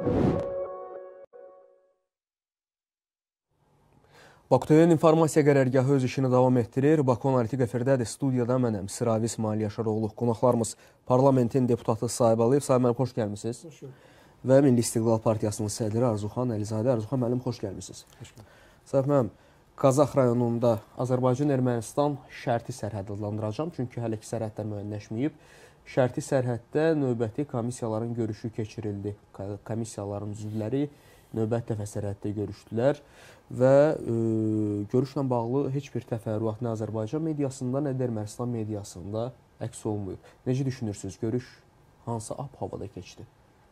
Baku TV'nin informasiya qərargahı öz işini davam etdirir. Baku Analitik efirdədir. Studiyada mənəm, Sıravi İsmail Yaşaroğlu. Qonaqlarımız parlamentin deputatı Sahib Əliyev. Sahib müəllim, xoş gəlmişsiniz. Və Milli İstiqlal Partiyasının sədri Arzuxan Əlizadə. Arzuxan müəllim, xoş gəlmişsiniz. Sahib müəllim, Qazax rayonunda Azərbaycan-Ermənistan şərti sərhəd adlandıracağım. Çünki hələ ki sərhədlər müəyyənləşməyib. Şərti sərhəddə növbəti komissiyaların görüşü keçirildi. Komissiyaların üzvləri növbəti dəfə sərhəddə görüşdülər və görüşlə bağlı heç bir təfərrüat nə Azərbaycan mediasında, nə də Ermənistan mediasında əks olunmuyor. Necə düşünürsünüz? Görüş hansı ab-havada keçdi?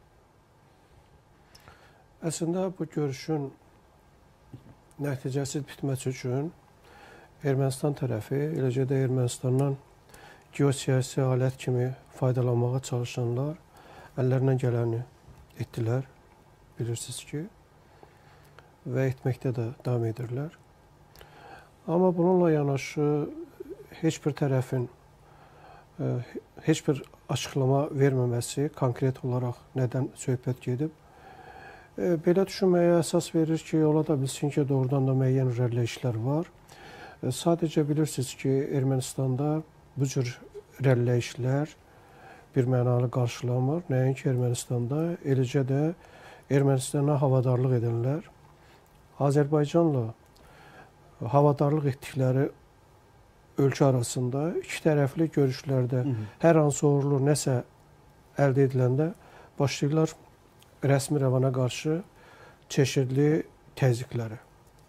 Əslində bu görüşün nəticəsiz bitməsi üçün Ermənistan tərəfi, eləcə də Ermənistandan geosiyasi alət kimi faydalanmağa çalışanlar əllərindən gələni etdilər, bilirsiniz ki, və etməkdə də davam edirlər. Amma bununla yanaşı heç bir tərəfin heç bir açıqlama verməməsi, konkret olaraq nədən söhbət gedib, belə düşünməyə əsas verir ki, ola da bilsin ki, doğrudan da müəyyən irəliləyişlər var. Sadəcə bilirsiniz ki, Ermənistanda bu cür irəliləyişlər bir mənalı qarşılanmır. Nəinki Ermənistanda, eləcə də Ermənistana havadarlıq edənlər Azərbaycanla havadarlıq etdikləri ölkə arasında iki tərəfli görüşlərdə hər hansı uğurlu nəsə əldə ediləndə başlayırlar rəsmi rəvana qarşı çeşidli təzyiqləri.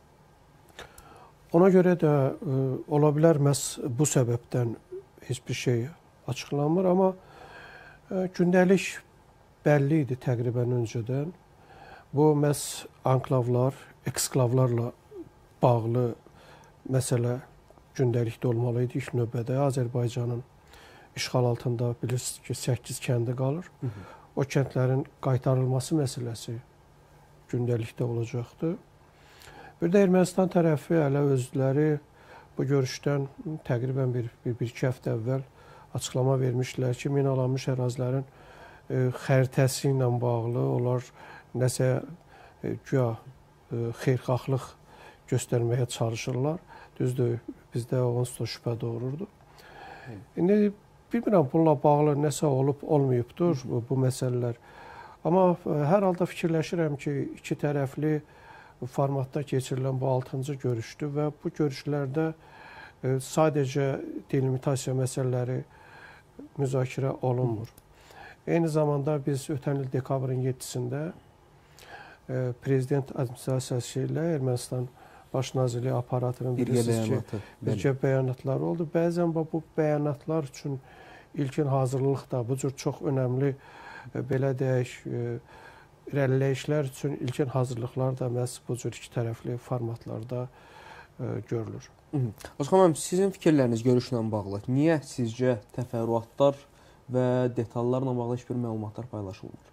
Ona görə də ola bilər məhz bu səbəbdən heç bir şey açıqlanmır, amma gündəlik bəlli idi təqribən öncədən. Bu məhz anklavlar, eksklavlarla bağlı məsələ gündəlikdə olmalı idi. İlk növbədə Azərbaycanın işğal altında bilirsiniz ki, 8 kəndi qalır. O kəndlərin qaytarılması məsələsi gündəlikdə olacaqdır. Bir də Ermənistan tərəfi hələ özləri bu görüşdən təqribən bir-iki həftə əvvəl açıqlama vermişdilər ki, minalanmış ərazilərin xəritəsi ilə bağlı onlar nəsə güya xeyirxahlıq göstərməyə çalışırlar. Düzdür, bizdə onsuz da şübhə doğururdu. İndi bilmirəm, bununla bağlı nəsə olub-olmayıbdır bu məsələlər. Amma hər halda fikirləşirəm ki, iki tərəfli formatda keçirilən bu 6-cı görüşdür və bu görüşlərdə sadəcə delimitasiya məsələləri müzakirə olunmur. Eyni zamanda biz ötən il dekabrın 7-sində Prezident Administrasiyası ilə Ermənistan Baş Nazirliyi aparatının birgə bəyanatları oldu. Bəzən bu bəyanatlar üçün ilkin hazırlıq da bu cür çox önəmli, belə deyək, irəliləyişlər üçün ilkin hazırlıqlar da məhz bu cür iki tərəfli formatlarda görülür. Arzuxan müəllim, sizin fikirləriniz görüşlə bağlı niyə sizcə təfərrüatlar və detallarla bağlı heç bir məlumatlar paylaşılmır?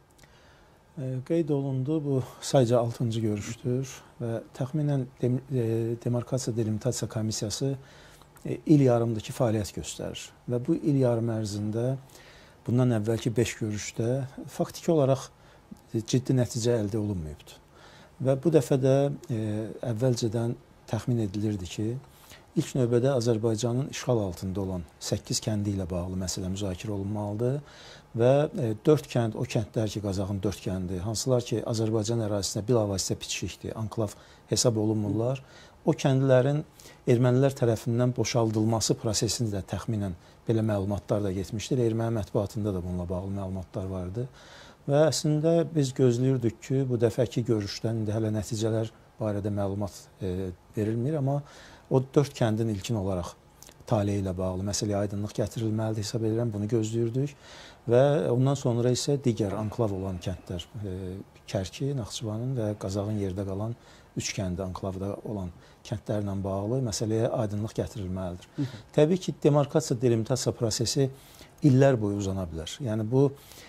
Qeyd olundu, bu sadəcə 6-cı görüşdür və təxminən Demarkasiya Delimitasiya Komissiyası il yarımdakı fəaliyyət göstərir və bu il yarım ərzində bundan əvvəlki 5 görüşdə faktiki olaraq ciddi nəticə əldə olunmayıbdır. Və bu dəfə də əvvəlcədən təxmin edilirdi ki, ilk növbədə Azərbaycanın işğal altında olan 8 kəndi ilə bağlı məsələ müzakirə olunmalıdır və 4 kənd, o kəndlər ki, Qazaxın 4 kəndi, hansılar ki, Azərbaycan ərazisində bilavasitə bitişikdir, anklav hesab olunmurlar, o kəndlərin ermənilər tərəfindən boşaldılması prosesində də təxminən belə məlumatlar da getmişdir. Erməni mətbuatında da bununla bağlı məlumatlar vardı və əslində biz gözləyirdik ki, bu dəfəki görüşdən indi hələ nəticələr barədə məlumat verilmir, amma o 4 kəndin ilkin olaraq taleyi ilə bağlı məsələyə aydınlıq gətirilməlidir hesab edirəm, bunu gözləyirdik və ondan sonra isə digər anklav olan kəndlər, Kərki, Naxçıvanın və Qazaxın yerdə qalan 3 kəndi anklavda olan kəndlərlə bağlı məsələyə aydınlıq gətirilməlidir. Təbii ki, demarkasiya, delimitasiya prosesi illər boyu uzana bilər. Yəni bu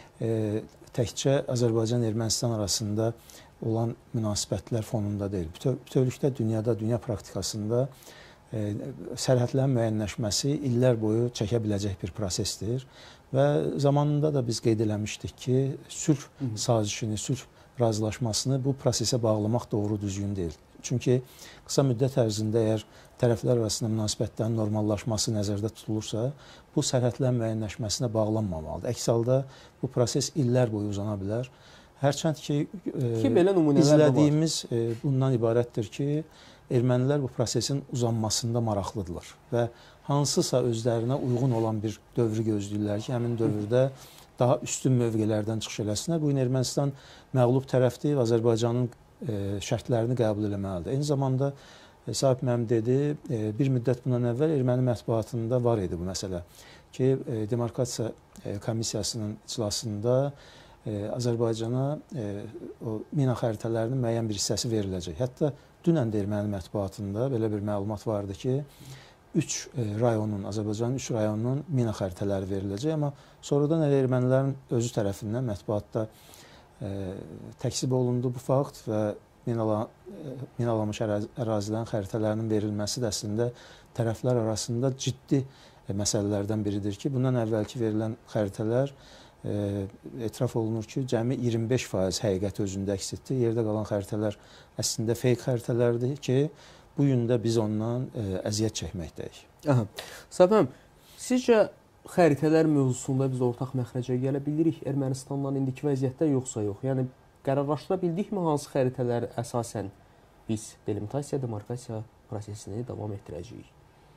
təkcə Azərbaycan-Ermənistan arasında olan münasibətlər fonunda deyil. Bütövlükdə dünyada, dünya praktikasında sərhədlərin müəyyənləşməsi illər boyu çəkə biləcək bir prosesdir Və zamanında da biz qeyd eləmişdik ki, sülh sazişini, sülh razılaşmasını bu prosesə bağlamaq doğru düzgün deyil. Çünki qısa müddət ərzində əgər tərəflər arasında münasibətlərin normallaşması nəzərdə tutulursa, bu sərhədlərin müəyyənləşməsinə bağlanmamalıdır. Əks halda bu proses illər boyu uzana bilər. Hərçənd ki, izlədiyimiz bundan ibarətdir ki, ermənilər bu prosesin uzanmasında maraqlıdırlar və hansısa özlərinə uyğun olan bir dövrü gözləyirlər ki, həmin dövrdə daha üstün mövqelərdən çıxış eləsinlər. Bu gün Ermənistan məğlub tərəfdir və Azərbaycanın şərtlərini qəbul eləməlidir. Eyni zamanda Sahib müəllim dedi, bir müddət bundan əvvəl erməni mətbuatında var idi bu məsələ ki, Demarkasiya Komissiyasının iclasında Azərbaycana o mina xəritələrinin müəyyən bir hissəsi veriləcək. Hətta dünən də erməni mətbuatında belə bir məlumat vardı ki, Azərbaycanın 3 rayonunun mina xəritələri veriləcək, amma sonradan elə ermənilərin özü tərəfindən mətbuatda təksib olundu bu fakt və minalanmış ərazilərin xəritələrinin verilməsi də əslində tərəflər arasında ciddi məsələlərdən biridir ki, bundan əvvəlki verilən xəritələr etiraf olunur ki, cəmi 25% həqiqət özündə əks etdi. Yerdə qalan xəritələr əslində feyk xəritələrdir ki, bu gün də biz ondan əziyyət çəkməkdəyik. Səbəm, sizcə xəritələr mövzusunda biz ortaq məxrəcə gələ bilirik Ermənistandan indiki vəziyyətdə yoxsa yox? Yəni, qərarlaşdıra bildikmi hansı xəritələr əsasən biz delimitasiya, demarkasiya prosesini davam etdirəcəyik?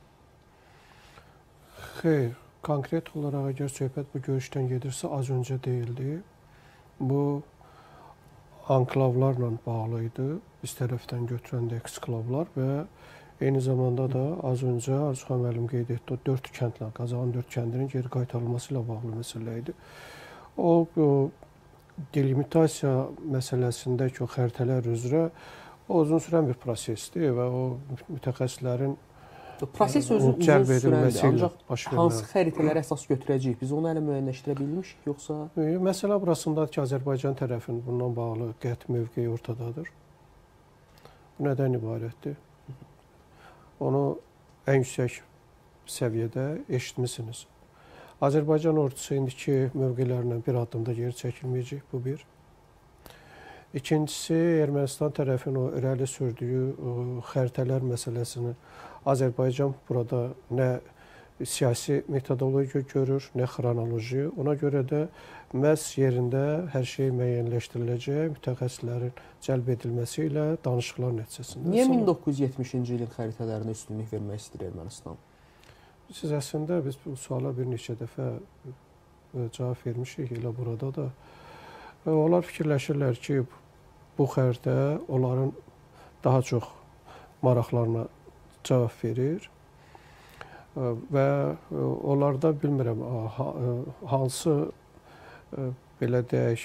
Xeyr, konkret olaraq əgər söhbət bu görüşdən gedirsə, az öncə deyildi. Bu anklavlarla bağlı idi. Biz tərəfdən götürəndə eksklavlar və eyni zamanda da az öncə Arzuxan müəllim qeyd etdi, o 4 kəndlə, Qazağın 4 kəndinin geri qaytarılması ilə bağlı məsələ idi. O delimitasiya məsələsindəki o xəritələr üzrə uzun sürən bir prosesdir və o mütəxəssislərin proses özü uzun sürəndir, ancaq hansı xəritələri əsas götürəcəyik? Biz onu hələ müəyyənləşdirə bilmişik, yoxsa? Məsələ burasındadır ki, Azərbaycan tərəfinin bundan bağlı qəti mövqeyi ortadadır. Bu nədən ibarətdir? Onu ən yüksək səviyyədə eşitmişsiniz. Azərbaycan ordusu indiki mövqelərindən bir addımda geri çəkilməyəcək, bu bir. İkincisi, Ermənistan tərəfinin o irəli sürdüyü xəritələr məsələsini Azərbaycan burada nə siyasi metodologiya görür, nə xronoloji. Ona görə də məhz yerində hər şey müəyyənləşdiriləcək, mütəxəssislərin cəlb edilməsi ilə danışıqlar nəticəsində. Niyə 1970-ci ilin xəritələrinə üstünlük vermək istəyir Ermənistan? Siz əslində biz bu suala bir neçə dəfə cavab vermişik, elə burada da. Onlar fikirləşirlər ki, bu xəritə onların daha çox maraqlarına cavab verir və onlarda bilmirəm hansı belə deyək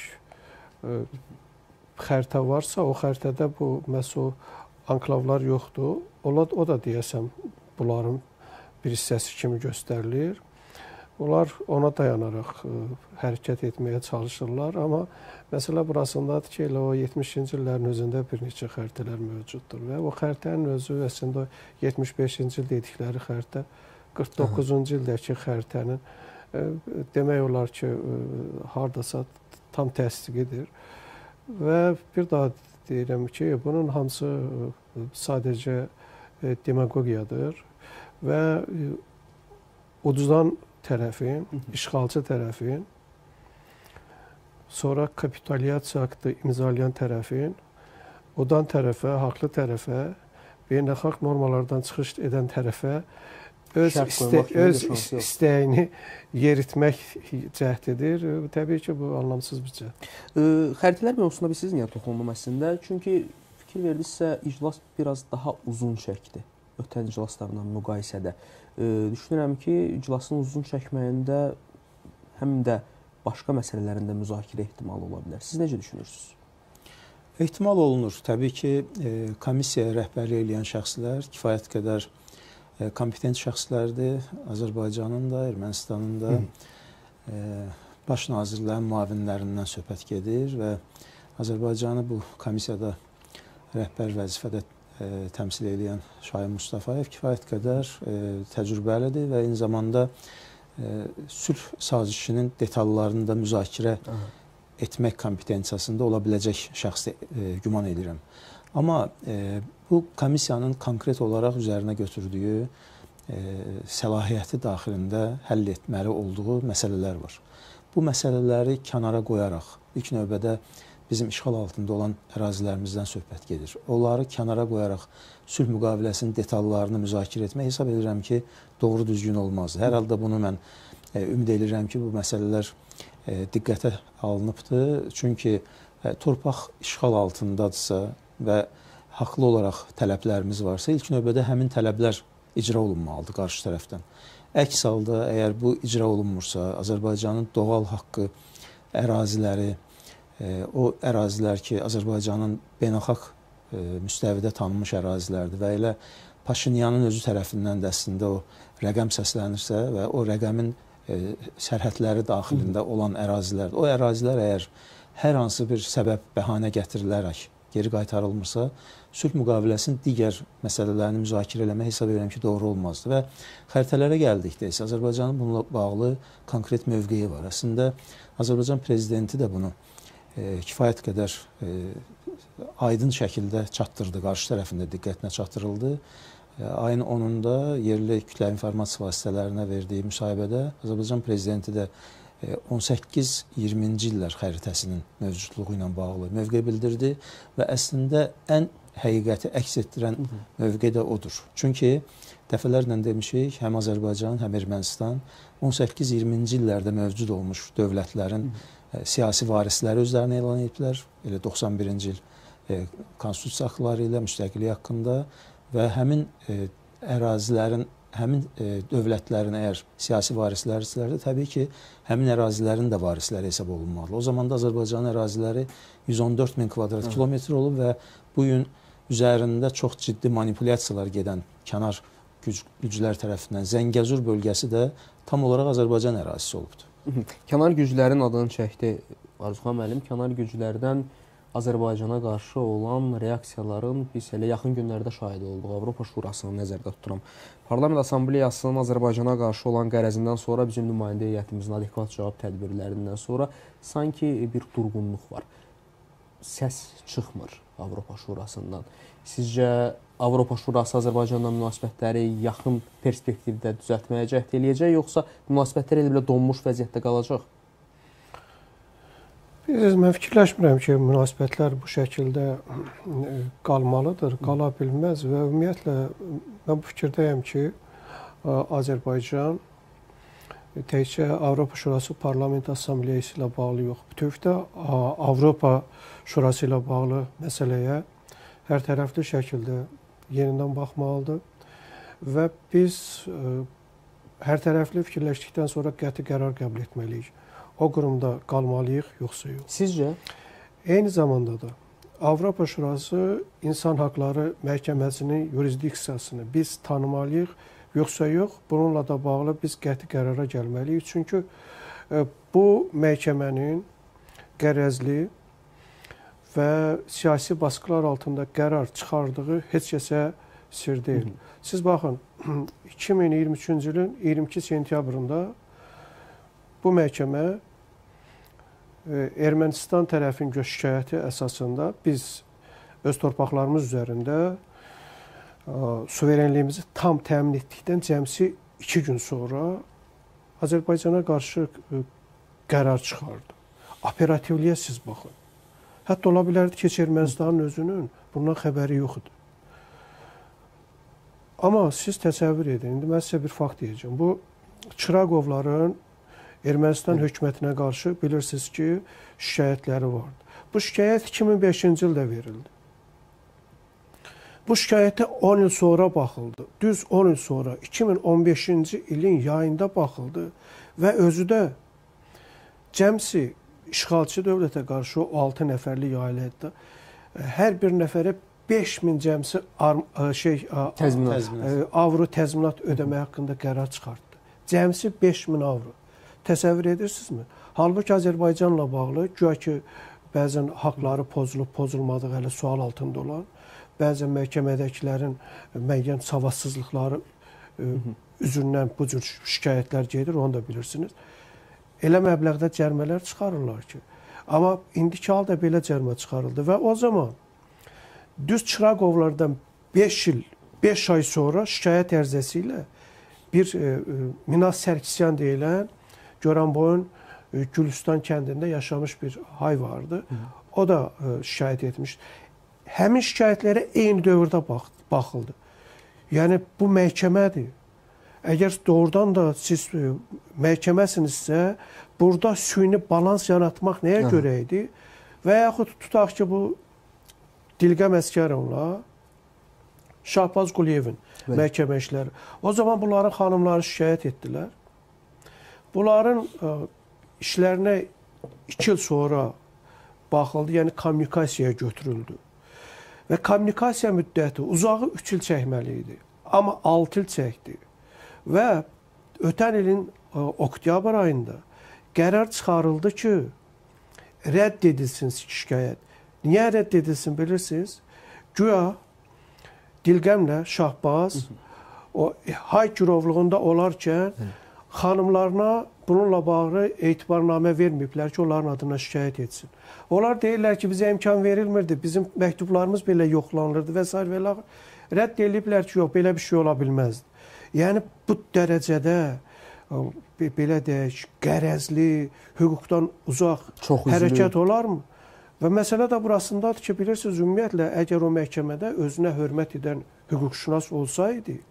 xəritə varsa, o xəritədə bu məhz o anklavlar yoxdur. O da deyəsəm bunların bir hissəsi kimi göstərilir. Onlar ona dayanaraq hərəkət etməyə çalışırlar, amma məsələ burasındadır ki, elə o 70-ci illərin özündə bir neçə xəritələr mövcuddur və o xəritənin özü əslində 75-ci il dedikləri xəritə 49-cu ildəki xəritənin demək olar ki, hardasa tam təsdiqidir və bir daha deyirəm ki, bunun hamısı sadəcə demagogiyadır və ududan tərəfin, işğalçı tərəfin, sonra kapitulyasiya aktı imzalayan tərəfin, udan tərəfə, haqlı tərəfə, beynəlxalq normalardan çıxış edən tərəfə öz istəyini yeritmək cəhdidir. Təbii ki, bu anlamsız bir cəhd. Xəritələr mövzusunda biz siz niyə toxundum əslində? Çünki fikir verdinizsə, iclas biraz daha uzun çəkdi ötən iclaslarla müqayisədə. Düşünürəm ki, iclasın uzun çəkməyində həm də başqa məsələlərində müzakirə ehtimalı ola bilər. Siz necə düşünürsünüz? Ehtimal olunur. Təbii ki, komissiyaya rəhbərlik edən şəxslər kifayət qədər kompetent şəxslərdir. Azərbaycanın da, Ermənistanın da baş nazirlərin müavinlərindən söhbət gedir və Azərbaycanı bu komissiyada rəhbər vəzifədə təmsil edən Şahin Mustafayev kifayət qədər təcrübəlidir və eyni zamanda sülh sazişinin detallarını da müzakirə etmək kompetensiyasında ola biləcək şəxs güman edirəm. Amma bu komissiyanın konkret olaraq üzərinə götürdüyü səlahiyyəti daxilində həll etməli olduğu məsələlər var. Bu məsələləri kənara qoyaraq, ilk növbədə bizim işğal altında olan ərazilərimizdən söhbət gedir. Onları kənara qoyaraq sülh müqaviləsinin detallarını müzakirə etmək hesab edirəm ki, doğru düzgün olmazdı. Hər halda bunu mən ümid edirəm ki, bu məsələlər diqqətə alınıbdır. Çünki torpaq işğal altındadırsa və haqlı olaraq tələblərimiz varsa, ilk növbədə həmin tələblər icra olunmalıdır qarşı tərəfdən. Əks halda, əgər bu icra olunmursa, Azərbaycanın doğal haqqı, əraziləri, o ərazilər ki, Azərbaycanın beynəlxalq müstəvidə tanınmış ərazilərdir və elə Paşinyanın özü tərəfindən də əslində o rəqəm səslənirsə və o rəqəmin sərhədləri daxilində olan ərazilər, o ərazilər əgər hər hansı bir səbəb, bəhanə gətirilərək geri qaytarılmırsa, sülh müqaviləsinin digər məsələlərini müzakirə eləmək hesab edirəm ki, doğru olmazdı. Və xəritələrə gəldikdə isə Azərbaycanın bununla bağlı konkret mövqeyi var. Əslində, Azərbaycan prezidenti də bunu kifayət qədər aydın şəkildə çatdırdı, qarşı tərəfində diqqətinə çatdırıldı. Ayın 10-da yerli kütləvi informasiya vasitələrinə verdiyi müsahibədə Azərbaycan prezidenti də 18-20-ci illər xəritəsinin mövcudluğu ilə bağlı mövqe bildirdi və əslində ən həqiqəti əks etdirən mövqe də odur. Çünki dəfələrlə demişik, həm Azərbaycan, həm Ermənistan 18-20-ci illərdə mövcud olmuş dövlətlərin siyasi varisləri özlərini elan etdilər. Elə 91-ci il konstitusiya haqları ilə müstəqillik haqqında və həmin ərazilərin, həmin dövlətlərin əgər siyasi varisləridirsə, təbii ki, həmin ərazilərin də varisləri hesab olunmalıdır. O zaman da Azərbaycanın əraziləri 114 min kvadrat kilometr olub və bu gün üzərində çox ciddi manipulyasiyalar gedən kənar güclər tərəfindən Zəngəzur bölgəsi də tam olaraq Azərbaycan ərazisi olubdur. Kənar güclərin adını çəkdi Arzuxan müəllim. Kənar güclərdən Azərbaycana qarşı olan reaksiyaların biz elə yaxın günlərdə şahid olduq. Avropa Şurasını nəzərdə tuturam. Parlament Assambleyasının Azərbaycana qarşı olan qərəzindən sonra bizim nümayəndə heyətimizin adekvat cavab tədbirlərindən sonra sanki bir durğunluq var. Səs çıxmır Avropa Şurasından. Sizcə Avropa Şurası Azərbaycanla münasibətləri yaxın perspektivdə düzəltməyə cəhd eləyəcək, yoxsa münasibətlər elə belə donmuş vəziyyətdə qalacaq? Mən fikirləşmirəm ki, münasibətlər bu şəkildə qalmalıdır, qala bilməz və ümumiyyətlə mən bu fikirdəyəm ki, Azərbaycan təkcə Avropa Şurası Parlament Assambleyası ilə bağlı yox, bütövlükdə Avropa Şurası ilə bağlı məsələyə hər tərəfli şəkildə yenidən baxmalıdır və biz hər tərəfli fikirləşdikdən sonra qəti qərar qəbul etməliyik. O qurumda qalmalıyıq, yoxsa yox. Sizcə? Eyni zamanda da Avropa Şurası İnsan Haqları Məhkəməsinin yurisdiksiyasını biz tanımalıyıq, yoxsa yox. Bununla da bağlı biz qəti qərara gəlməliyik. Çünki bu məhkəmənin qərəzli və siyasi baskılar altında qərar çıxardığı heç kəsə sir deyil. Siz baxın, 2023-cü ilin 22 sentyabrında bu məhkəmə Ermənistan tərəfin şikayəti əsasında biz öz torpaqlarımız üzərində suverenliyimizi tam təmin etdikdən cəmsi 2 gün sonra Azərbaycana qarşı qərar çıxardı. Operativliyə siz baxın. Hətta ola bilərdi ki, Ermənistanın özünün bundan xəbəri yox idi. Amma siz təsəvvür edin, indi mən sizə bir fakt deyəcəm. Bu Çıraqovların Ermənistan hökumətinə qarşı bilirsiniz ki, şikayətləri vardı. Bu şikayət 2005-ci ildə verildi. Bu şikayətə 10 il sonra baxıldı. Düz 10 il sonra 2015-ci ilin yayında baxıldı və özü də cəmsi işğalçı dövlətə qarşı o 6 nəfərlik ailədə hər bir nəfərə 5000 cəmsi avro təzminat ödəmək haqqında qərar çıxartdı. Cəmsi 5000 avro. Təsəvvür edirsinizmi? Halbuki Azərbaycanla bağlı güya ki, bəzən haqları pozulub, pozulmadığı hələ sual altında olan, bəzən məhkəmədəkilərin müəyyən savadsızlıqları üzündən bu cür şikayətlər gedir, onu da bilirsiniz. Elə məbləğdə cərimələr çıxarırlar ki. Amma indiki halda belə cərimə çıxarıldı və o zaman düz Çıraqovlardan 5 il, 5 ay sonra şikayət ərizəsi ilə bir Minas Sərkisyan deyilən Goranboyun Gülüstan kəndində yaşamış bir hay vardı. O da şikayət etmiş. Həmin şikayətlərə eyni dövrdə baxıldı. Yəni bu məhkəmədir. Əgər doğrudan da siz məhkəməsinizsə, burada süni balans yaratmaq nəyə görə idi? Və yaxud tutaq ki, bu Dilqəm Əsgərovla Şahbaz Quliyevin məhkəmə işləri. O zaman bunların xanımları şikayət etdilər. Bunların işlərinə 2 il sonra baxıldı, yəni kommunikasiyaya götürüldü. Və kommunikasiya müddəti uzağı 3 il çəkməli idi. Amma 6 il çəkdi. Və ötən ilin oktyabr ayında qərar çıxarıldı ki, rədd edilsin şikayət. Niyə rədd edilsin bilirsiniz? Güya Dilqəmlə Şahbaz o hay girovluğunda olarkən xanımlarına bununla bağlı etibarnamə verməyiblər ki, onların adına şikayət etsin. Onlar deyirlər ki, bizə imkan verilmirdi, bizim məktublarımız belə yoxlanılırdı və s. və rədd ediblər ki, yox, belə bir şey ola bilməzdi. Yəni, bu dərəcədə belə deyək, qərəzli, hüquqdan uzaq hərəkət olarmı? Və məsələ də burasındadır ki, bilirsiniz, ümumiyyətlə, əgər o məhkəmədə özünə hörmət edən hüquqşünas olsaydı,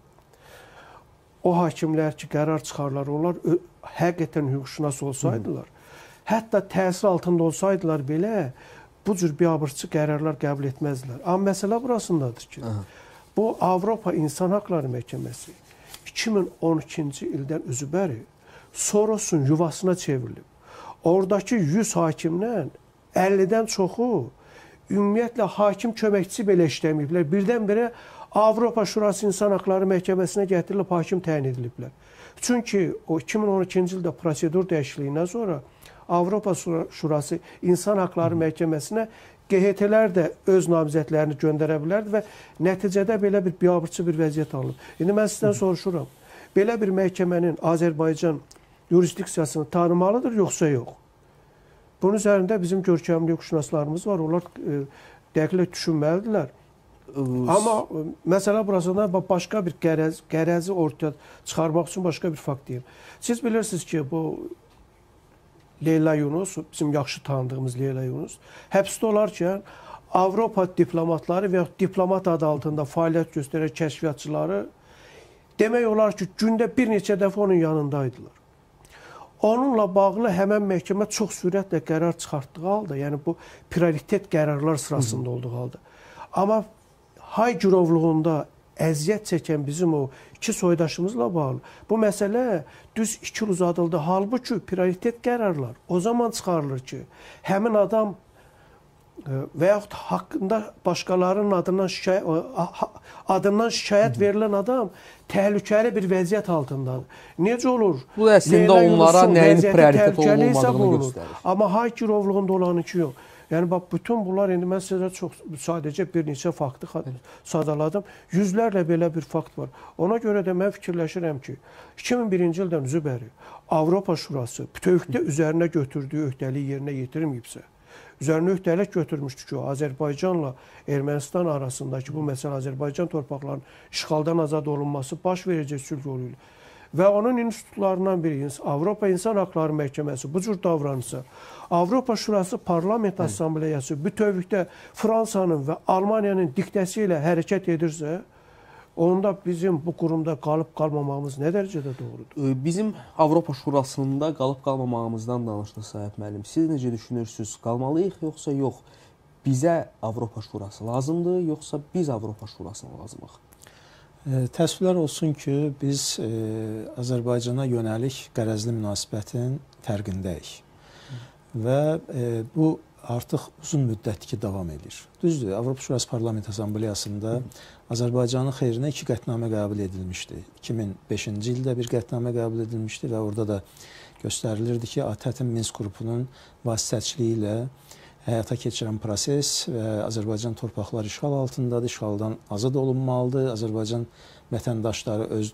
o hakimlər ki, qərar çıxarlar, onlar həqiqətən hüquqşünas olsaydılar, hətta təsir altında olsaydılar belə, bu cür biabırçı qərarlar qəbul etməzdilər. Amma məsələ burasındadır ki, bu Avropa İnsan Haqları Məhkəməsi 2012-ci ildən üzübəri Sorosun yuvasına çevrilib. Oradakı 100 hakimdən 50-dən çoxu ümumiyyətlə hakim köməkçisi belə işləməyiblər. Birdən-birə Avropa Şurası İnsan Haqları Məhkəməsinə gətirilib hakim təyin ediliblər. Çünki o 2012-ci ildə prosedur dəyişikliyindən sonra Avropa Şurası İnsan Haqları Məhkəməsinə QHT-lər də öz namizədlərini göndərə bilərdi və nəticədə belə bir biabırçı bir vəziyyət alınıb. İndi mən sizdən soruşuram, belə bir məhkəmənin Azərbaycan yurisdiksiyasını tanımalıdır, yoxsa yox? Bunun üzərində bizim görkəmli hüquqşünaslarımız var, onlar dəqiq düşünməlidirlər. Amma məsələ burasında başqa bir qərəzi ortaya çıxarmaq üçün başqa bir fakt deyim. Siz bilirsiniz ki, bu Leyla Yunus, bizim yaxşı tanıdığımız Leyla Yunus, həbsdə olarkən Avropa diplomatları və diplomat adı altında fəaliyyət göstərən kəşfiyyatçıları demək olar ki, gündə bir neçə dəfə onun yanındaydılar. Onunla bağlı həmən məhkəmə çox sürətlə qərar çıxartdığı halda, yəni bu prioritet qərarlar sırasında olduğu halda. Amma hay girovluğunda əziyyət çəkən bizim o iki soydaşımızla bağlı bu məsələ düz 2 il uzadıldı. Halbuki prioritet qərarlar o zaman çıxarılır ki, həmin adam və yaxud haqqında başqalarının adından şikayət verilən adam təhlükəli bir vəziyyət altındadır. Necə olur? Bu əslində onlara nəyin prioritet olmadığını göstərir. Amma hay girovluğunda olanınki yox. Yəni, bax, bütün bunlar, indi mən sizə sadəcə bir neçə faktı sadaladım. Yüzlərlə belə bir fakt var. Ona görə də mən fikirləşirəm ki, 2001-ci ildən üzübəri Avropa Şurası bütövlükdə üzərinə götürdüyü öhdəliyi yerinə yetirməyibsə, üzərinə öhdəlik götürmüşdü ki, Azərbaycanla Ermənistan arasındakı bu məsələ Azərbaycan torpaqlarının işğaldan azad olunması baş verəcək sülh yolu ilə və onun institutlarından biri Avropa İnsan Haqları Məhkəməsi bu cür davranırsa, Avropa Şurası Parlament Assambleyası bütövlükdə Fransanın və Almaniyanın diktəsi ilə hərəkət edirsə, onda bizim bu qurumda qalıb-qalmamağımız nə dərəcədə doğrudur? Bizim Avropa Şurasında qalıb-qalmamağımızdan danışdıq Sahib müəllim. Siz necə düşünürsünüz? Qalmalıyıq yoxsa yox? Bizə Avropa Şurası lazımdır, yoxsa biz Avropa Şurasına lazımıq? Təəssüflər olsun ki, biz Azərbaycana yönəlik qərəzli münasibətin fərqindəyik və bu artıq uzun müddətdir ki, davam edir. Düzdür, Avropa Şurası Parlament Assambleyasında Azərbaycanın xeyrinə 2 qətnamə qəbul edilmişdi. 2005-ci ildə bir qətnamə qəbul edilmişdi və orada da göstərilirdi ki, ATƏT-in Minsk qrupunun vasitəçiliyi ilə həyata keçirən proses və Azərbaycan torpaqları işğal altındadır, işğaldan azad olunmalıdır. Azərbaycan vətəndaşları öz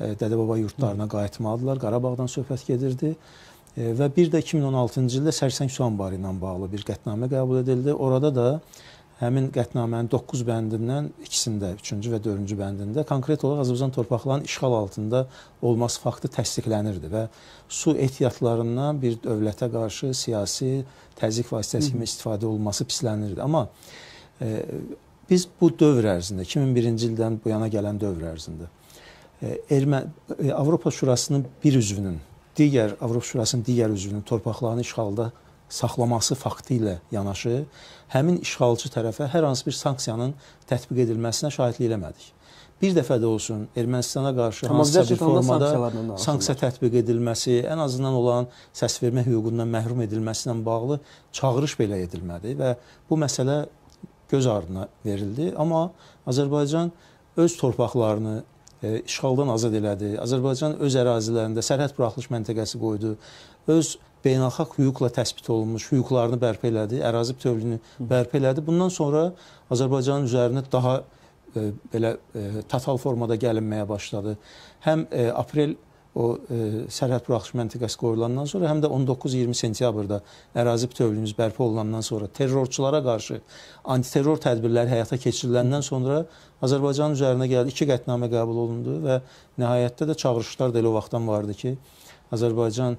dədə-baba yurtlarına qayıtmalıdırlar. Qarabağdan söhbət gedirdi. Və bir də 2016-cı ildə Sərsəng su anbarı ilə bağlı bir qətnamə qəbul edildi. Orada da həmin qətnamənin 9 bəndindən ikisində, 3-cü və 4-cü bəndində konkret olaraq Azərbaycan torpaqlarının işğal altında olması faktı təsdiqlənirdi və su ehtiyatlarından bir dövlətə qarşı siyasi təzyiq vasitəsi kimi istifadə olunması pislənirdi. Amma biz bu dövr ərzində, 2001-ci ildən bu yana gələn dövr ərzində Avropa Şurasının bir üzvünün, Avropa Şurasının digər üzvünün torpaqlarını işğalda saxlaması faktı ilə yanaşı, həmin işğalçı tərəfə hər hansı bir sanksiyanın tətbiq edilməsinə şahidlik eləmədik. Bir dəfə də olsun Ermənistana qarşı hansısa bir formada sanksiya tətbiq edilməsi, ən azından olan səsvermə hüququndan məhrum edilməsi ilə bağlı çağırış belə edilmədi və bu məsələ göz ardına verildi. Amma Azərbaycan öz torpaqlarını işğaldan azad elədi. Azərbaycan öz ərazilərində sərhəd buraxılış məntəqəsi qoydu. Öz beynəlxalq hüquqla təsbit olunmuş hüquqlarını bərpa elədi, ərazi bütövlüyünü bərpa elədi. Bundan sonra Azərbaycanın üzərinə daha belə total formada gəlinməyə başladı. Həm aprel o sərhəd buraxılış məntəqəsi qoyulandan sonra, həm də 19-20 sentyabrda ərazi bütövlüyümüz bərpa olunandan sonra, terrorçulara qarşı antiterror tədbirləri həyata keçiriləndən sonra Azərbaycanın üzərinə gəldi, 2 qətnamə qəbul olundu və nəhayətdə də çağırışlar da elə o vaxtdan vardı ki, Azərbaycan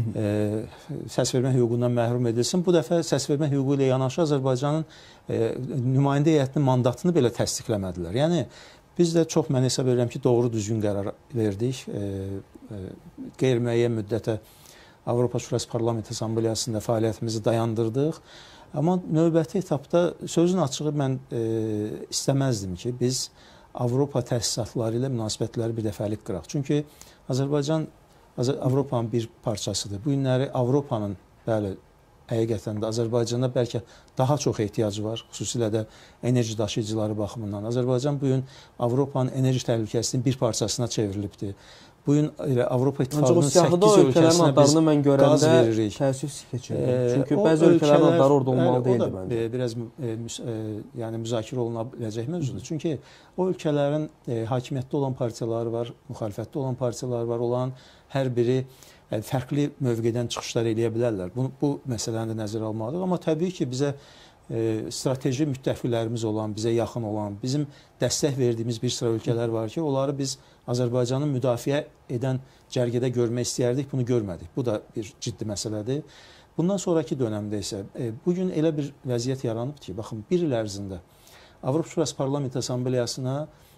səsvermə hüququndan məhrum edilsin. Bu dəfə səsvermə hüququ ilə yanaşı Azərbaycanın nümayəndə heyətinin mandatını belə təsdiqləmədilər. Yəni, biz də çox mən hesab edirəm ki, doğru düzgün qərar verdik. Qeyri-müəyyən müddətə Avropa Şurası Parlament Assambleyasında fəaliyyətimizi dayandırdıq. Amma növbəti etapda sözün açığı mən istəməzdim ki, biz Avropa təsisatları ilə münasibətləri bir dəfəlik qıraq. Çünki Azərbaycan Avropanın bir parçasıdır. Bu günləri Avropanın, bəli, həqiqətən də Azərbaycanda bəlkə daha çox ehtiyacı var, xüsusilə də enerji daşıyıcıları baxımından. Azərbaycan bugün Avropanın enerji təhlükəsinin bir parçasına çevrilibdir. Bugün Avropa İttifaqının 8 ölkəsinə biz qaz veririk. Təəssüf keçirdim. Çünki bəzi ölkələrin adları orada olmalı deyildi məncə. Biraz müzakirə oluna biləcək mövzudur. Çünki o ölkələrin hakimiyyətdə olan partiyaları var, müxalifətdə olan partiyaları var, olan hər biri fərqli mövqedən çıxışlar eləyə bilərlər. Bu məsələni də nəzərə almalıyıq. Amma təbii ki, bizə strateji müttəfiqlərimiz olan, bizə yaxın olan, bizim dəstək verdiyimiz bir sıra ölkələr var ki, onları biz Azərbaycanın müdafiə edən cərgədə görmək istəyərdik, bunu görmədik. Bu da bir ciddi məsələdir. Bundan sonraki dönəmdə isə bugün elə bir vəziyyət yaranıb ki, baxın, bir il ərzində Avropa Şurası Parlament Assambleyasına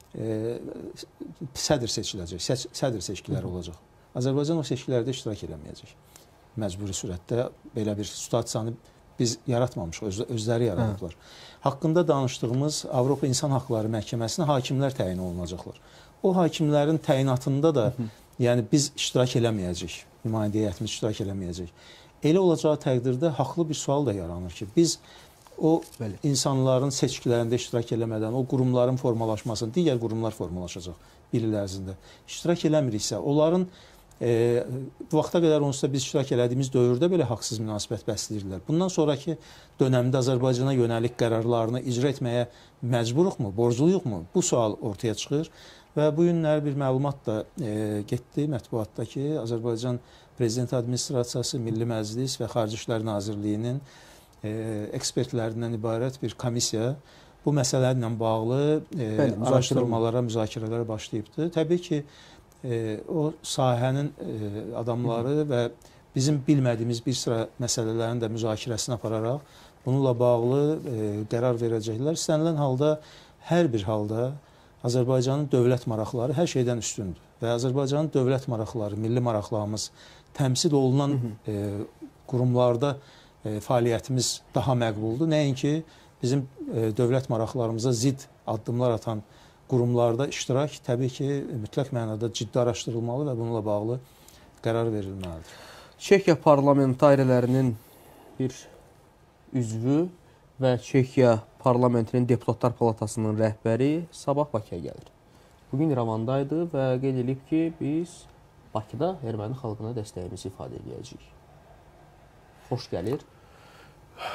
sədr seçiləcək, sədr seçkiləri olacaq. Azərbaycan o seçkilərdə iştirak eləməyəcək. Məcburi surətdə belə bir situasiyanı biz yaratmamışıq, özləri yaradıblar. Haqqında danışdığımız Avropa İnsan Haqları Məhkəməsinə hakimlər təyin olunacaqlar. O hakimlərin təyinatında da yəni biz iştirak eləməyəcək, nümayəndə heyətimiz iştirak eləməyəcək. Elə olacağı təqdirdə haqlı bir sual da yaranır ki, biz o insanların seçkilərində iştirak eləmədən, o qurumların formalaşmasını, digər qurumlar formalaşacaq bir il ərzində iştirak eləmiriksə, onların bu vaxta qədər onsuz da biz iştirak elədiyimiz dövrdə belə haqsız münasibət bəsləyirlər. Bundan sonraki dönəmdə Azərbaycana yönəlik qərarlarını icra etməyə məcburuqmu, borcluyuqmu? Bu sual ortaya çıxır və bu günlər bir məlumat da getdi mətbuatda ki, Azərbaycan Prezident Administrasiyası, Milli Məclis və Xarici İşlər Nazirliyinin ekspertlərindən ibarət bir komissiya bu məsələlərlə bağlı araşdırmalara, müzakirələrə başlayıbdır. Təbii ki, o sahənin adamları və bizim bilmədiyimiz bir sıra məsələlərin də müzakirəsini apararaq bununla bağlı qərar verəcəklər. İstənilən halda, hər bir halda Azərbaycanın dövlət maraqları hər şeydən üstündür və Azərbaycanın dövlət maraqları, milli maraqlarımız təmsil olunan qurumlarda fəaliyyətimiz daha məqbuldur. Nəinki bizim dövlət maraqlarımıza zidd addımlar atan qurumlarda iştirak təbii ki, mütləq mənada ciddi araşdırılmalı və bununla bağlı qərar verilməlidir. Çekiya parlamentarlərinin bir üzvü və Çekiya parlamentinin deputatlar palatasının rəhbəri sabah Bakıya gəlir. Bugün İrəvandaydı və qeyd edib ki, biz Bakıda erməni xalqına dəstəyimizi ifadə edəcəyik. Xoş gəlir.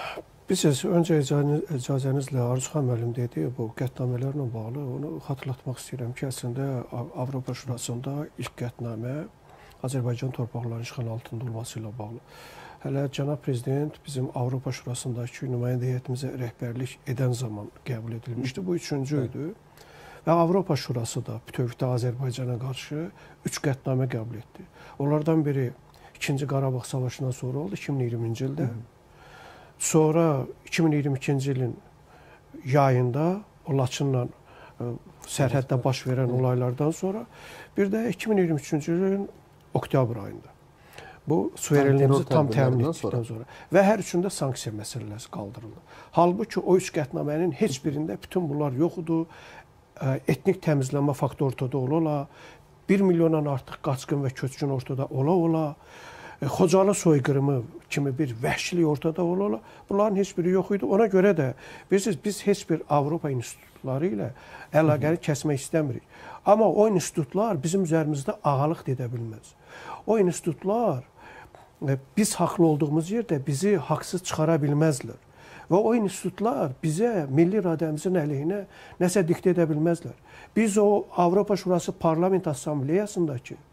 Bilirsiniz, öncə icazənizlə Arzuxan müəllim dedi, bu qətnamələrlə bağlı onu xatırlatmaq istəyirəm ki, əslində Avropa Şurasında ilk qətnamə Azərbaycan torpaqlarının işğal altında olması ilə bağlı. Hələ cənab prezident bizim Avropa Şurasındakı nümayəndə heyətimizə rəhbərlik edən zaman qəbul edilmişdi. Bu üçüncü idi. Və Avropa Şurası da bütövlükdə Azərbaycana qarşı 3 qətnamə qəbul etdi. Onlardan biri 2-ci Qarabağ savaşından sonra oldu, 2020-ci ildə. Sonra 2022-ci ilin yayında o Laçınla sərhəddə baş verən olaylardan sonra bir də 2023-cü ilin oktyabr ayında. Bu suverenliyimizi tam təmin etdikdən sonra. Və hər üçündə sanksiya məsələsi qaldırıldı. Halbuki o üç qətnamənin heç birində bütün bunlar yox idi. Etnik təmizlənmə faktı ortada ola-ola, 1 milyondan artıq qaçqın və köçkün ortada ola-ola, Xocalı soyqırımı kimi bir vəhşilik ortada ola-ola, bunların heç biri yox idi. Ona görə də bilirsiniz, biz heç bir Avropa institutları ilə əlaqəni kəsmək istəmirik. Amma o institutlar bizim üzərimizdə ağalıq edə bilməz. O institutlar biz haqlı olduğumuz yerdə bizi haqsız çıxara bilməzlər. Və o institutlar bizə milli iradəmizin əleyhinə nəsə diktə edə bilməzlər. Biz o Avropa Şurası Parlament Assambleyasındakı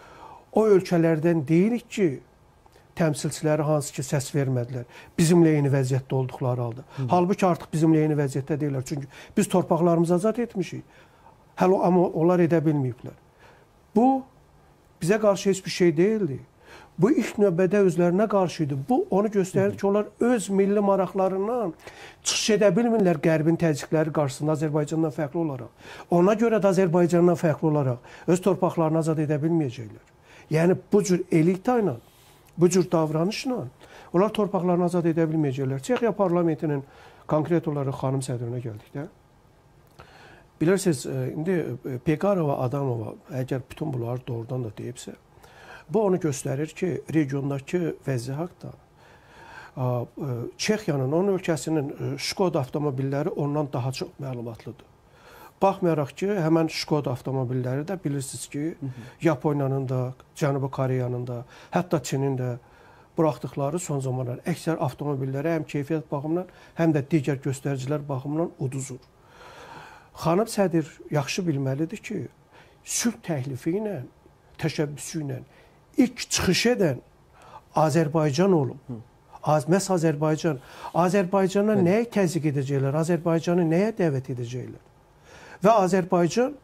o ölkələrdən deyirik ki, təmsilçiləri hansı ki səs vermədilər, bizimlə eyni vəziyyətdə olduqları halda. Halbuki artıq bizimlə eyni vəziyyətdə deyirlər. Çünki biz torpaqlarımızı azad etmişik. Hələ amma onlar edə bilməyiblər. Bu, bizə qarşı heç bir şey deyildi. Bu ilk növbədə özlərinə qarşı idi. Bu, onu göstərir ki, onlar öz milli maraqlarından çıxış edə bilmirlər Qərbin təzyiqləri qarşısında Azərbaycandan fərqli olaraq. Ona görə də Azərbaycandan fərqli olaraq öz torpaqlarını azad edə bilməyəcəklər. Yəni, bu cür elita ilə, bu cür davranışla onlar torpaqlarını azad edə bilməyəcəklər. Çexiya parlamentinin konkret olaraq xanım sədrinə gəldikdə, bilirsiniz, indi Pekarova, Adamova, əgər bütün bunları doğrudan da deyibsə, bu onu göstərir ki, regiondakı vəziyyət haqda Çexiyanın, onun ölkəsinin Şkoda avtomobilləri ondan daha çox məlumatlıdır. Baxmayaraq ki, həmən Şkoda avtomobilləri də bilirsiniz ki, Yaponiyanın da, Cənubi Koreyanın da, hətta Çinin də buraxdıqları son zamanlar əksər avtomobilləri həm keyfiyyət baxımından, həm də digər göstəricilər baxımından uduzur. Xanım sədr yaxşı bilməlidir ki, sülh təklifi ilə, təşəbbüsü ilə ilk çıxış edən Azərbaycan olub. Məhz Azərbaycan. Azərbaycana nəyə təzyiq edəcəklər? Azərbaycanı nəyə dəvət edəcəklər? Və Azərbaycan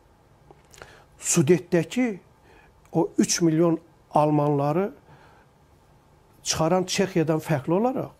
Sudetdəki o 3 milyon almanları çıxaran Çexiyadan fərqli olaraq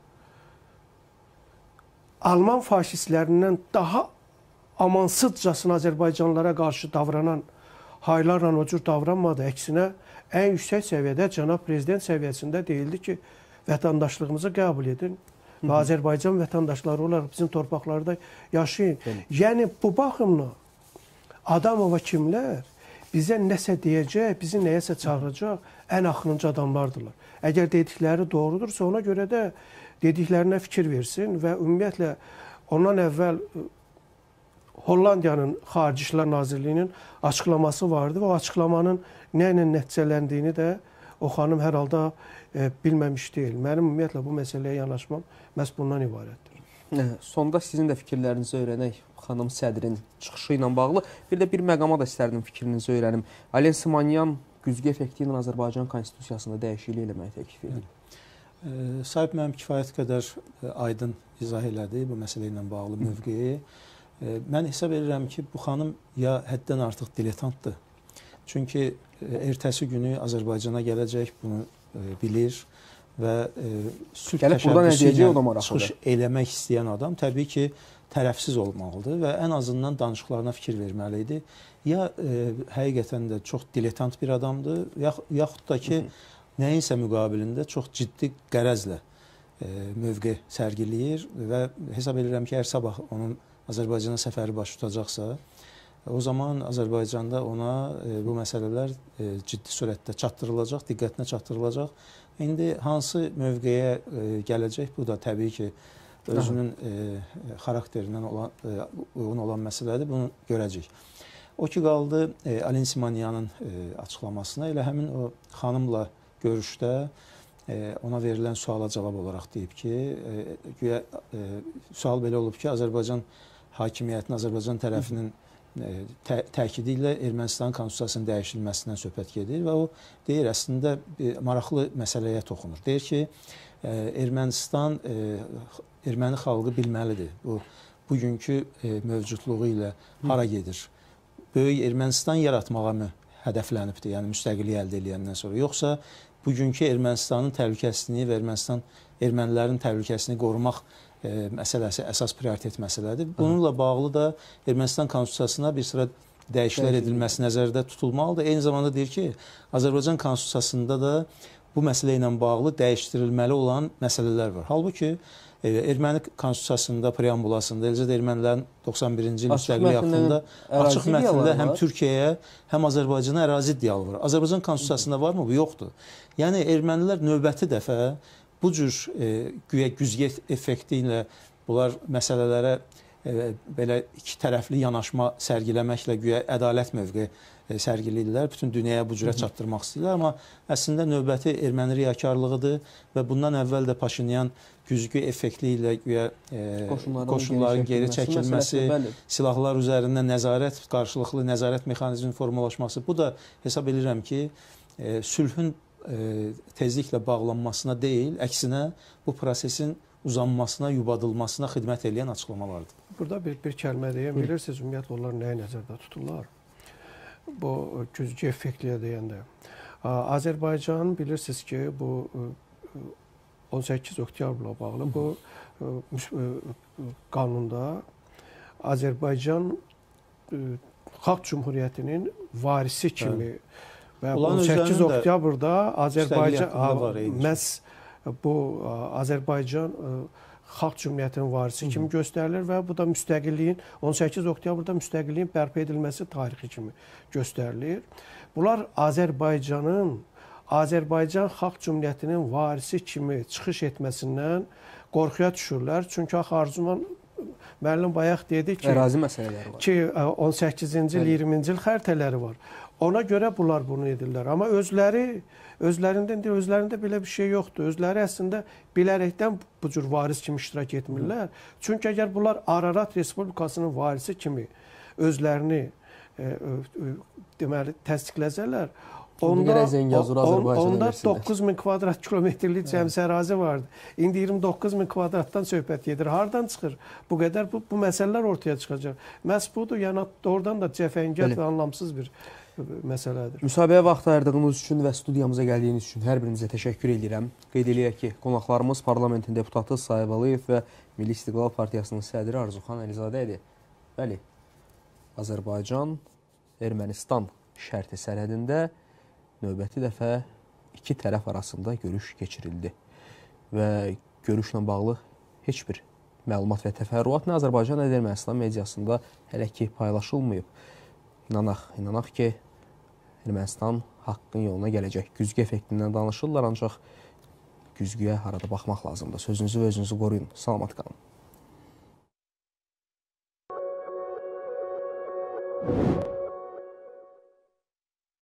Alman faşistlərindən daha amansızcasına Azərbaycanlılara qarşı davranan haylarla o cür davranmadı. Əksinə, ən yüksək səviyyədə cənab prezident səviyyəsində deyildi ki, vətəndaşlığımızı qəbul edin və Azərbaycan vətəndaşları olaraq bizim torpaqlarda yaşayın. Yəni, bu baxımla Adamova kimlər bizə nəsə deyəcək, bizi nəyəsə çağıracaq ən axırıncı adamlardırlar. Əgər dedikləri doğrudursa, ona görə də dediklərinə fikir versin və ümumiyyətlə ondan əvvəl Hollandiyanın Xarici İşlər Nazirliyinin açıqlaması vardı və o açıqlamanın nə ilə nəticələndiyini də o xanım hər halda bilməmiş deyil. Mənim ümumiyyətlə bu məsələyə yanaşmam məhz bundan ibarətdir. Sonda sizin də fikirlərinizi öyrənək xanım sədrin çıxışı ilə bağlı. Bir də bir məqama da istərdim fikrinizi öyrənim. Alen Simonyan güzgü effekti ilə Azərbaycan Konstitusiyasında dəyişiklik eləməyi təklif edir. Sahib mənim kifayət qədər aydın izah elədi bu məsələ ilə bağlı mövqeyi. Mən hesab edirəm ki, bu xanım ya həddən artıq diletantdır. Çünki ertəsi günü Azərbaycana gələcək, bunu bilir və sülh təşəbbüsü ilə çıxış eləmək istəyən adam təbii ki, tərəfsiz olmalıdır və ən azından danışıqlarına fikir verməlidir. Ya həqiqətən də çox diletant bir adamdır, yaxud da ki, nəyinsə müqabilində çox ciddi qərəzlə mövqe sərgiləyir və hesab edirəm ki, hər sabah onun Azərbaycana səfəri baş tutacaqsa, o zaman Azərbaycanda ona bu məsələlər ciddi surətdə çatdırılacaq, diqqətinə çatdırılacaq. İndi hansı mövqeyə gələcək, bu da təbii ki, özünün xarakterindən uyğun olan məsələdir, bunu görəcək. O ki, qaldı Alen Simonyanın açıqlamasına, elə həmin o xanımla görüşdə ona verilən suala cavab olaraq deyib ki, sual belə olub ki, Azərbaycan hakimiyyətinin, Azərbaycan tərəfinin təkidi ilə Ermənistanın konstitusiyasının dəyişilməsindən söhbət gedir və o deyir, əslində maraqlı məsələyə toxunur. Deyir ki, Ermənistan, erməni xalqı bilməlidir. Bugünkü mövcudluğu ilə hara gedir? Böyük Ermənistan yaratmağa mı hədəflənibdir, yəni müstəqillik əldə edəndən sonra? Yoxsa bugünkü Ermənistanın təhlükəsizliyini və ermənilərin təhlükəsizliyini qorumaq məsələsi əsas prioritet məsələdir. Bununla bağlı da Ermənistan konstitusiyasına bir sıra dəyişikliklər edilməsi nəzərdə tutulmalıdır. Eyni zamanda deyir ki, Azərbaycan konstitusiyasında da bu məsələ ilə bağlı dəyişdirilməli olan məsələlər var. Halbuki erməni konstitusiyasında, preambulasında, eləcə də ermənilərin 91-ci il müstəqillik haqqında açıq mətndə həm Türkiyəyə, həm Azərbaycana ərazi iddialı var. Azərbaycan konstitusiyasında var mı? Bu yoxdur. Yəni ermənilər növbəti dəfə bu cür güya güzgə effekti ilə bunlar məsələlərə belə iki tərəfli yanaşma sərgiləməklə güya ədalət mövqeyi sərgiləyirlər. Bütün dünyaya bu cürə çatdırmaq istəyirlər. Amma əslində növbəti erməni riyakarlığıdır və bundan əvvəl də Paşinyan güzgü effekti ilə güya qoşunların geri çəkilməsi, silahlar üzərində nəzarət, qarşılıqlı nəzarət mexanizminin formalaşması. Bu da hesab edirəm ki, sülhün tezliklə bağlanmasına deyil, əksinə bu prosesin uzanmasına, yubadılmasına xidmət edən açıqlamalardır. Burada bir kəlmə deyəm, bilirsiniz, ümumiyyətlə onlar nəyə nəzərdə tuturlar? Bu güzgü effektliyə deyəndə. Azərbaycan bilirsiniz ki, bu 18 oktyabrla bağlı bu qanunda Azərbaycan Xalq Cumhuriyyətinin varisi kimi və 18 oktyabrda Azərbaycan məhz bu Azərbaycan Xalq Cumhuriyyətinin varisi kimi göstərilir və bu da müstəqilliyin 18 oktyabrda müstəqilliyin bərpa edilməsi tarixi kimi göstərilir. Bunlar Azərbaycan Xalq Cumhuriyyətinin varisi kimi çıxış etməsindən qorxuya düşürlər. Çünki Arzuman müəllim bayaq dedi ki, ərazi məsələləri var. Ki 18-ci il, 20-ci il xəritələri var. Ona görə bunlar bunu edirlər. Amma özlərində belə bir şey yoxdur. Özləri əslində bilərəkdən bu cür varis kimi iştirak etmirlər. Çünki əgər bunlar Ararat Respublikasının varisi kimi özlərini deməli təsdiqləsələr, onda 9000 kvadrat kilometrlik cəmsi ərazi vardı. İndi 29000 kvadratdan söhbət gedir. Hardan çıxır? Bu qədər bu məsələlər ortaya çıxacaq. Məhz budur, yəni doğrudan da cəfəngiyat və anlamsız bir məsələdir. Müsahibəyə vaxt ayırdığınız üçün və studiyamıza gəldiyiniz üçün hər birinizə təşəkkür edirəm. Qeyd eləyək ki, qonaqlarımız parlamentin deputatı Sahib Əliyev və Milli İstiqlal Partiyasının sədri Arzuxan Əlizadə idi. Bəli, Azərbaycan, Ermənistan şərti sərhədində növbəti dəfə iki tərəf arasında görüş keçirildi və görüşlə bağlı heç bir məlumat və təfərrüat nə Azərbaycan, nə də Ermənistan mediasında hələ ki paylaşılmayıb. İnanaq ki, Ermənistan haqqın yoluna gələcək. Güzgü effektindən danışırlar, ancaq güzgüyə harada baxmaq lazımdır. Sözünüzü və özünüzü qoruyun. Salamat qalın.